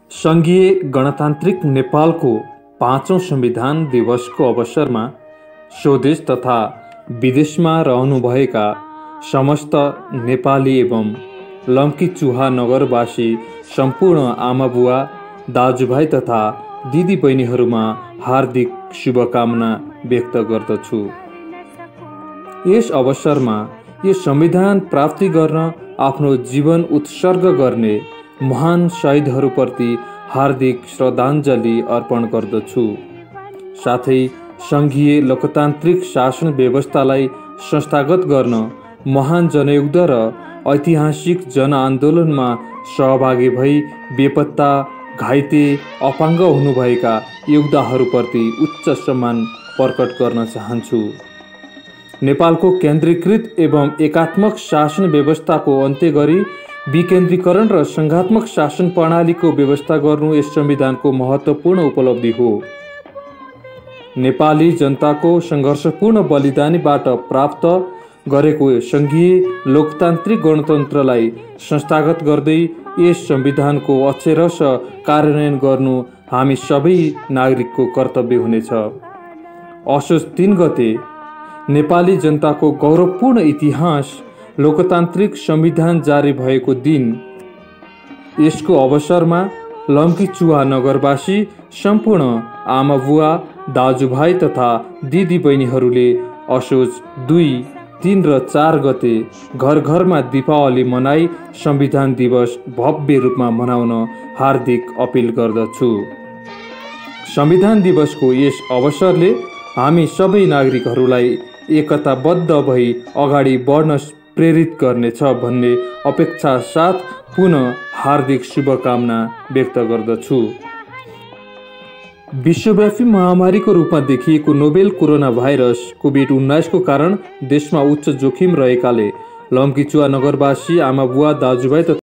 संघीय गणतान्त्रिक नेपालको 5औं संविधान दिवसको अवसरमा स्वदेश तथा विदेशमा रहनुभएका समस्त नेपाली एवं लम्कीचुहा नगरवासी सम्पूर्ण आमाबुवा दाजुभाइ तथा दिदीबहिनीहरूमा हार्दिक शुभकामना व्यक्त गर्दछु। यस अवसरमा यो संविधान प्राप्ति गर्न आफ्नो जीवन उत्सर्ग गर्ने महान शहीदहरूप्रति हार्दिक श्रद्धाञ्जली अर्पण गर्दछु। साथै संघीय लोकतान्त्रिक शासन व्यवस्थालाई संस्थागत गर्न महान जनयुद्ध र ऐतिहासिक जनआन्दोलनमा सहभागी भई बेपत्ता घाइते अपाङ्ग हुनुभएका योद्धाहरूप्रति उच्च सम्मान प्रकट गर्न चाहन्छु। नेपालको केन्द्रीकृत एवं एकात्मक शासन व्यवस्थाको अन्त्य गरी विकेन्द्रीकरण र संघात्मक शासन प्रणालीको व्यवस्था गर्नु यस संविधानको महत्त्वपूर्ण उपलब्धि हो। नेपाली जनताको सङ्घर्षपूर्ण बलिदानीबाट प्राप्त गरेको संघीय लोकतान्त्रिक गणतन्त्रलाई संस्थागत गर्दै यस संविधानको अक्षरश कार्यान्वयन गर्नु हामी सबै नागरिकको कर्तव्य हुनेछ। असोज 3 गते नेपाली जनताको गौरवपूर्ण इतिहास लोकतान्त्रिक संविधान जारी भएको दिन। यसको अवसरमा लम्कीचुहा नगरवासी सम्पूर्ण आमाबुवा दाजुभाइ तथा दिदीबहिनीहरूले असोज 2, 3 र 4 गते घर घरमा दीपावली मनाई संविधान दिवस भव्य रूपमा मनाउन हार्दिक अपिल गर्दछु। संविधान दिवसको यस अवसरले हामी सबै नागरिकहरूलाई एकताबद्ध भई अगाडि बढ्न प्रेरित गर्नेछ भन्ने अपेक्षा साथ पुनः हार्दिक शुभकामना व्यक्त गर्दछु। विश्वव्यापी महामारीको रूपमा देखिएको नोभेल कोरोना भाइरस कोभिड-19 को कारण देशमा उच्च जोखिम रहेकाले लम्कीचुहा नगरवासी आमाबुवा दाजुभाइ